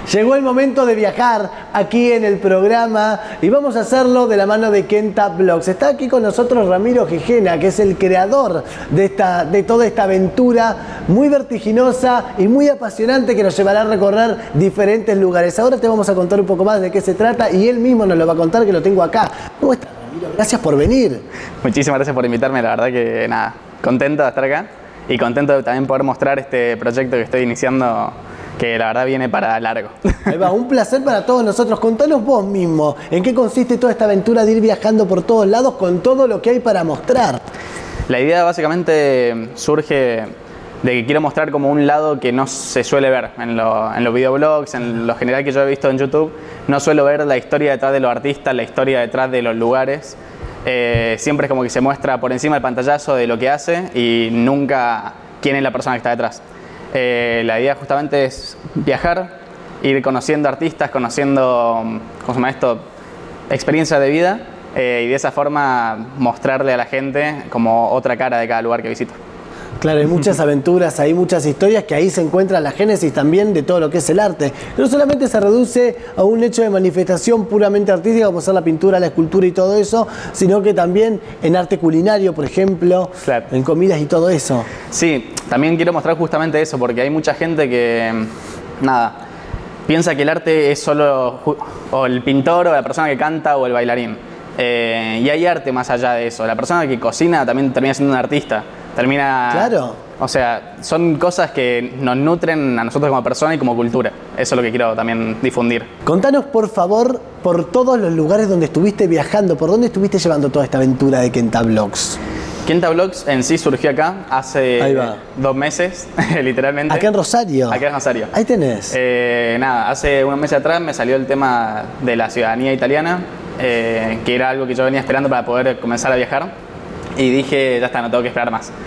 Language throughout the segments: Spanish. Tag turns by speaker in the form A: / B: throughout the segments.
A: Llegó el momento de viajar aquí en el programa y vamos a hacerlo de la mano de Kenta Vlogs. Está aquí con nosotros Ramiro Gijena, que es el creador de toda esta aventura muy vertiginosa y muy apasionante que nos llevará a recorrer diferentes lugares. Ahora te vamos a contar un poco más de qué se trata y él mismo nos lo va a contar, que lo tengo acá. ¿Cómo estás, Ramiro? Gracias por venir.
B: Muchísimas gracias por invitarme, la verdad que nada, contento de estar acá y contento de también poder mostrar este proyecto que estoy iniciando, que la verdad viene para largo.
A: Ahí va, un placer para todos nosotros. Contanos vos mismo, ¿en qué consiste toda esta aventura de ir viajando por todos lados con todo lo que hay para mostrar?
B: La idea básicamente surge de que quiero mostrar como un lado que no se suele ver en los videoblogs, en lo general que yo he visto en YouTube. No suelo ver la historia detrás de los artistas, la historia detrás de los lugares. Siempre es como que se muestra por encima del pantallazo de lo que hace y nunca quién es la persona que está detrás. La idea justamente es viajar, ir conociendo artistas, conociendo, ¿cómo se llama esto?, experiencias de vida, y de esa forma mostrarle a la gente como otra cara de cada lugar que visito.
A: Claro, hay muchas aventuras, hay muchas historias, que ahí se encuentra la génesis también de todo lo que es el arte. No solamente se reduce a un hecho de manifestación puramente artística, como ser la pintura, la escultura y todo eso, sino que también en arte culinario, por ejemplo, claro, en comidas y todo eso.
B: Sí, también quiero mostrar justamente eso, porque hay mucha gente que, nada, piensa que el arte es solo o el pintor o la persona que canta o el bailarín. Y hay arte más allá de eso. La persona que cocina también termina siendo un artista. Termina...
A: Claro.
B: O sea, son cosas que nos nutren a nosotros como persona y como cultura. Eso es lo que quiero también difundir.
A: Contanos, por favor, por todos los lugares donde estuviste viajando, por dónde estuviste llevando toda esta aventura de Kenta Vlogs.
B: Kenta Vlogs en sí surgió acá hace 2 meses, literalmente.
A: ¿Acá en Rosario?
B: Acá en Rosario.
A: Ahí tenés.
B: Nada, hace unos meses atrás me salió el tema de la ciudadanía italiana, que era algo que yo venía esperando para poder comenzar a viajar. Y dije, ya está, no tengo que esperar más.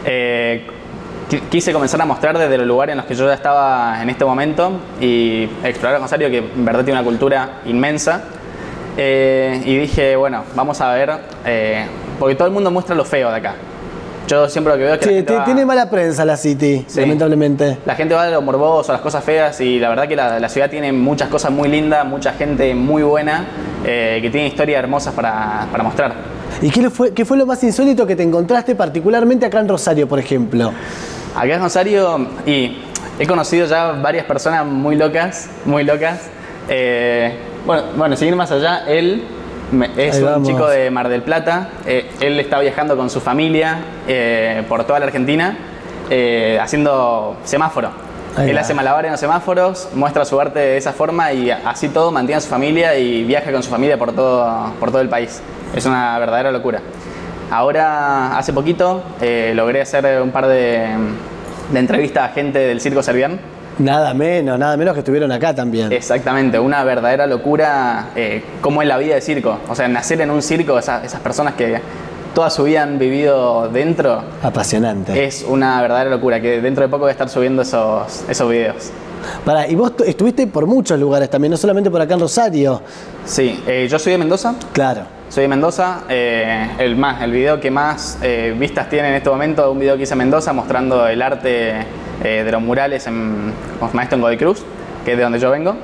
B: Quise comenzar a mostrar desde los lugares en los que yo ya estaba en este momento y explorar Rosario, que en verdad tiene una cultura inmensa. Y dije, bueno, vamos a ver, porque todo el mundo muestra lo feo de acá. Yo siempre lo que veo es que
A: sí, tiene mala prensa la City, sí, lamentablemente.
B: La gente va a lo morboso, a las cosas feas, y la verdad que la ciudad tiene muchas cosas muy lindas, mucha gente muy buena, que tiene historias hermosas para mostrar.
A: ¿Y qué fue lo más insólito que te encontraste particularmente acá en Rosario, por ejemplo?
B: Acá en Rosario, y he conocido ya varias personas muy locas, muy locas. Bueno, sin ir más allá, él es un chico de Mar del Plata. Él está viajando con su familia por toda la Argentina haciendo semáforo. Él hace malabares en los semáforos, muestra su arte de esa forma y así todo mantiene a su familia y viaja con su familia por todo el país. Es una verdadera locura. Ahora, hace poquito, logré hacer un par de entrevistas a gente del Circo Servián.
A: Nada menos que estuvieron acá también.
B: Exactamente, una verdadera locura, cómo es la vida de circo. O sea, nacer en un circo, esas personas que toda su vida han vivido dentro.
A: Apasionante.
B: Es una verdadera locura, que dentro de poco voy a estar subiendo esos videos.
A: Pará, y vos estuviste por muchos lugares también, no solamente por acá en Rosario.
B: Sí, yo soy de Mendoza.
A: Claro.
B: Soy de Mendoza. El video que más vistas tiene en este momento es un video que hice en Mendoza mostrando el arte de los murales en Godoy Cruz, que es de donde yo vengo.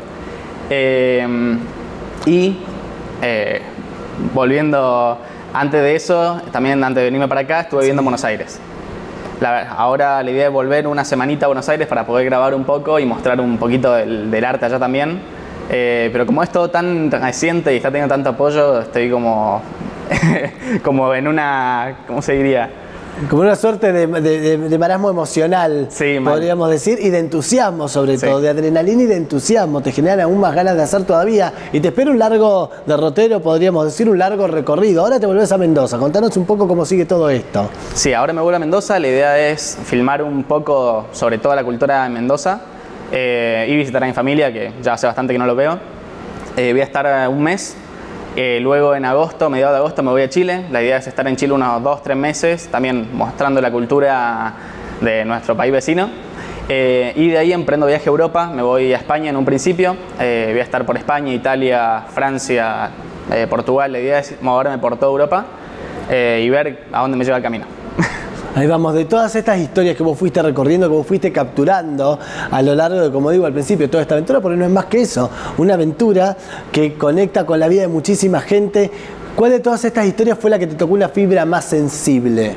B: Volviendo, antes de eso, también antes de venirme para acá, estuve viviendo en Buenos Aires. Ahora la idea es volver una semanita a Buenos Aires para poder grabar un poco y mostrar un poquito del arte allá también. Pero como es todo tan reciente y está teniendo tanto apoyo, estoy como, como en una, ¿cómo se diría?
A: Como una suerte de marasmo emocional,
B: sí,
A: podríamos decir, y de entusiasmo sobre todo, de adrenalina y de entusiasmo. Te generan aún más ganas de hacer todavía. Y te espera un largo derrotero, podríamos decir, un largo recorrido. Ahora te volvés a Mendoza. Contanos un poco cómo sigue todo esto.
B: Sí, ahora me vuelvo a Mendoza. La idea es filmar un poco sobre toda la cultura en Mendoza y visitar a mi familia, que ya hace bastante que no lo veo. Voy a estar un mes. Luego en agosto, mediados de agosto, me voy a Chile. La idea es estar en Chile unos 2-3 meses, también mostrando la cultura de nuestro país vecino. Y de ahí emprendo viaje a Europa, me voy a España en un principio. Voy a estar por España, Italia, Francia, Portugal. La idea es moverme por toda Europa y ver a dónde me lleva el camino.
A: Ahí vamos, de todas estas historias que vos fuiste recorriendo, que vos fuiste capturando a lo largo de, como digo al principio, toda esta aventura, porque no es más que eso, una aventura que conecta con la vida de muchísima gente. ¿Cuál de todas estas historias fue la que te tocó una fibra más sensible?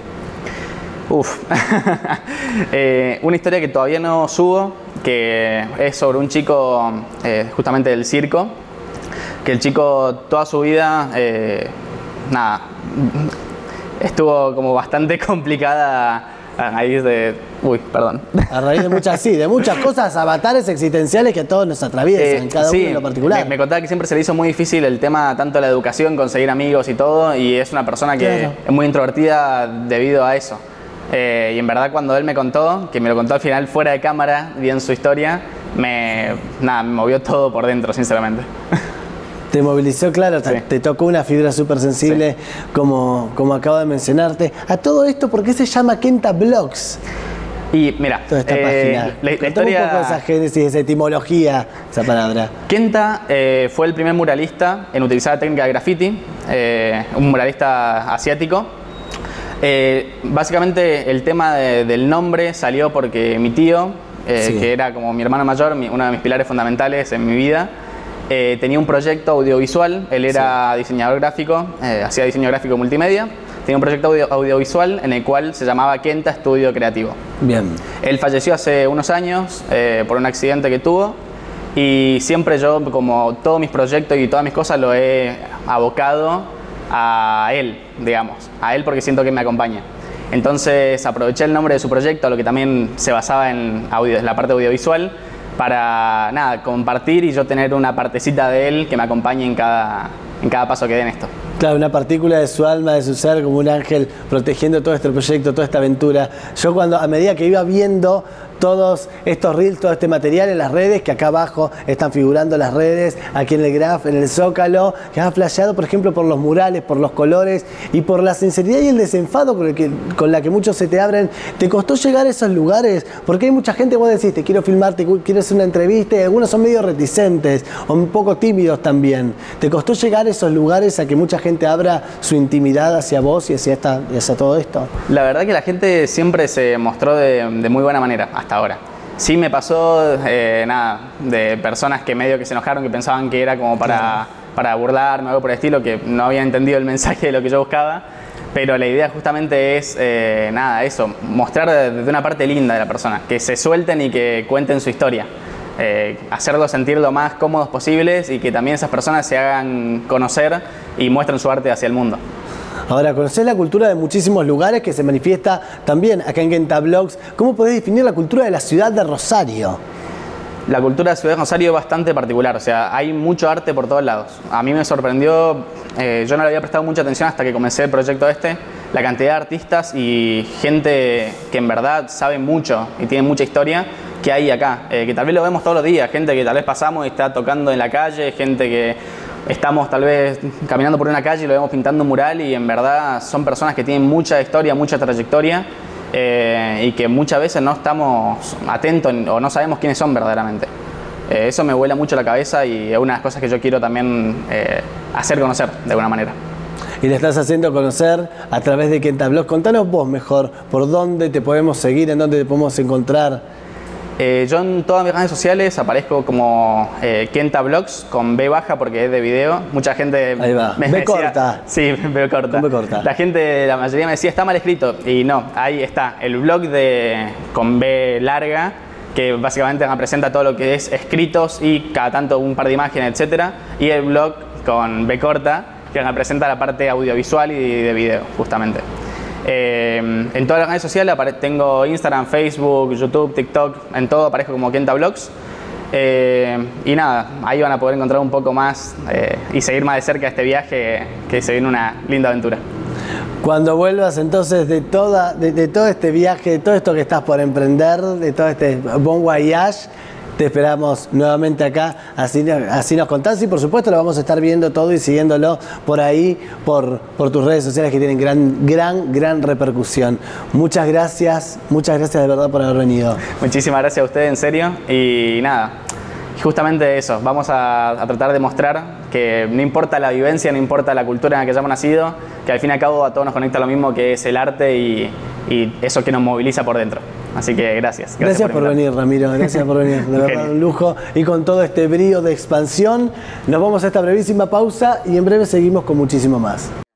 B: Una historia que todavía no subo, que es sobre un chico justamente del circo, que el chico toda su vida, estuvo como bastante complicada a raíz de... A
A: raíz de muchas cosas, avatares existenciales que a todos nos atraviesan, cada uno en lo particular.
B: Me contaba que siempre se le hizo muy difícil el tema, tanto de la educación, conseguir amigos y todo, y es una persona que es muy introvertida debido a eso. Y en verdad cuando él me contó, que me lo contó al final fuera de cámara, bien su historia, me movió todo por dentro, sinceramente.
A: Te movilizó, claro, te tocó una fibra súper sensible, como acabo de mencionarte. A todo esto, ¿por qué se llama Kenta Blogs?
B: Y mira,
A: toda esta página. La historia... un poco de esa génesis, esa etimología, esa palabra.
B: Kenta fue el primer muralista en utilizar la técnica de graffiti, un muralista asiático. Básicamente el tema del nombre salió porque mi tío, que era como mi hermano mayor, uno de mis pilares fundamentales en mi vida, tenía un proyecto audiovisual. Él era diseñador gráfico, hacía diseño gráfico multimedia. Tenía un proyecto audiovisual en el cual se llamaba Kenta Estudio Creativo.
A: Bien.
B: Él falleció hace unos años por un accidente que tuvo, y siempre yo, como todos mis proyectos y todas mis cosas, lo he abocado a él, digamos. A él porque siento que me acompaña. Entonces aproveché el nombre de su proyecto, lo que también se basaba en la parte audiovisual, para compartir y yo tener una partecita de él que me acompañe en cada paso que dé en esto.
A: Claro, una partícula de su alma, de su ser, como un ángel protegiendo todo este proyecto, toda esta aventura. Yo a medida que iba viendo todos estos reels, todo este material en las redes, que acá abajo están figurando las redes, aquí en el Graph, en el Zócalo, que has flasheado, por ejemplo, por los murales, por los colores y por la sinceridad y el desenfado con la que muchos se te abren. ¿Te costó llegar a esos lugares? Porque hay mucha gente, vos decís, te quiero filmar, quiero hacer una entrevista, y algunos son medio reticentes o un poco tímidos también. ¿Te costó llegar a esos lugares a que mucha gente abra su intimidad hacia vos y hacia todo esto?
B: La verdad que la gente siempre se mostró de muy buena manera hasta ahora. Sí me pasó de personas que medio que se enojaron, que pensaban que era como para burlarme o algo por el estilo, que no habían entendido el mensaje de lo que yo buscaba. Pero la idea justamente es eso, mostrar desde una parte linda de la persona, que se suelten y que cuenten su historia. Hacerlos sentir lo más cómodos posibles y que también esas personas se hagan conocer y muestren su arte hacia el mundo.
A: Ahora, conocés la cultura de muchísimos lugares que se manifiesta también acá en Kenta Blogs. ¿Cómo podés definir la cultura de la ciudad de Rosario?
B: La cultura de la ciudad de Rosario es bastante particular, o sea, hay mucho arte por todos lados. A mí me sorprendió, yo no le había prestado mucha atención hasta que comencé el proyecto la cantidad de artistas y gente que en verdad sabe mucho y tiene mucha historia que hay acá, que tal vez lo vemos todos los días, gente que tal vez pasamos y está tocando en la calle, gente que estamos tal vez caminando por una calle y lo vemos pintando un mural, y en verdad son personas que tienen mucha historia, mucha trayectoria, y que muchas veces no estamos atentos o no sabemos quiénes son verdaderamente. Eso me vuela mucho la cabeza y es una de las cosas que yo quiero también hacer conocer de alguna manera.
A: Y le estás haciendo conocer a través de Kenta Blogs. Contanos vos mejor, por dónde te podemos seguir, en dónde te podemos encontrar.
B: Yo en todas mis redes sociales aparezco como Kenta Blogs con B baja porque es de video. Mucha gente
A: ahí va. Me decía, corta.
B: Sí, B corta.
A: B corta.
B: La gente, la mayoría me decía, está mal escrito. Y no, ahí está. El blog con B larga, que básicamente representa todo lo que es escritos y cada tanto un par de imágenes, etcétera. Y el blog con B corta, que representa la parte audiovisual y de video, justamente. En todas las redes sociales tengo Instagram, Facebook, YouTube, TikTok, en todo aparezco como Kenta Blogs. Y nada, ahí van a poder encontrar un poco más y seguir más de cerca este viaje, que se viene una linda aventura.
A: Cuando vuelvas entonces de todo este viaje, de todo esto que estás por emprender, de todo este bon voyage, te esperamos nuevamente acá, así nos contás, y por supuesto lo vamos a estar viendo todo y siguiéndolo por ahí, por tus redes sociales que tienen gran repercusión. Muchas gracias de verdad por haber venido.
B: Muchísimas gracias a ustedes, en serio, y nada, justamente eso, vamos a tratar de mostrar que no importa la vivencia, no importa la cultura en la que hayamos nacido, que al fin y al cabo a todos nos conecta lo mismo, que es el arte y y eso que nos moviliza por dentro. Así que gracias.
A: Gracias por venir, Ramiro. Gracias por venir. De verdad, un lujo. Y con todo este brío de expansión, nos vamos a esta brevísima pausa y en breve seguimos con muchísimo más.